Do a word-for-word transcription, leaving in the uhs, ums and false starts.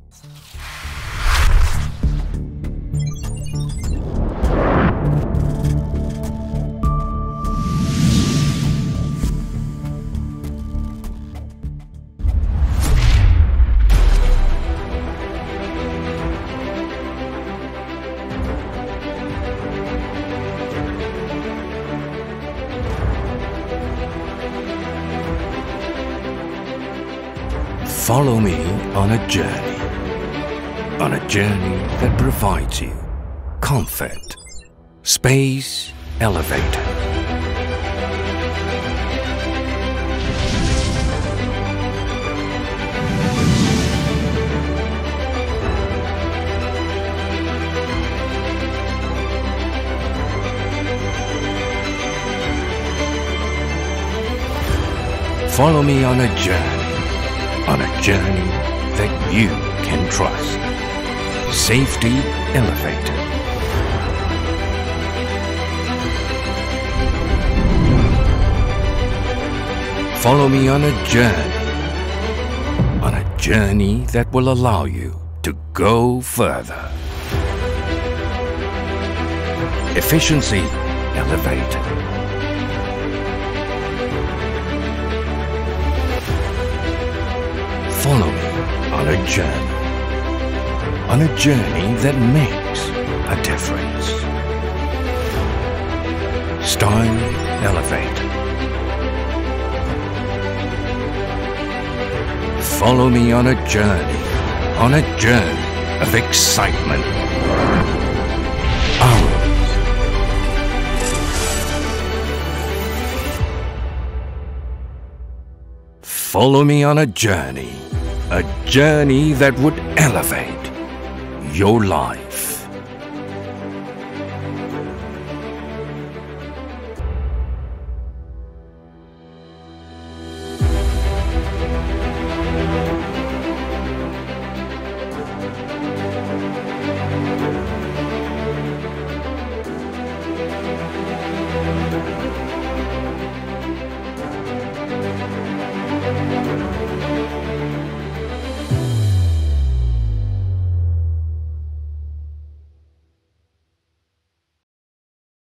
Follow me on a journey, on a journey that provides you comfort, space, elevator. Follow me on a journey, on a journey that you can trust. Safety elevated. Follow me on a journey, on a journey that will allow you to go further. Efficiency elevated. Follow me on a journey, on a journey that makes a difference. Style elevated. Follow me on a journey, on a journey of excitement. Aruz. Follow me on a journey, a journey that would elevate your life.